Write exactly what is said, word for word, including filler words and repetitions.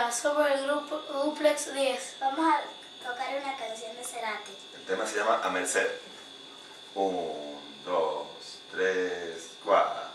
Hola, somos el grupo Duplex diez. Vamos a tocar una canción de Cerati. El tema se llama A Merced. Un, dos, tres, cuatro.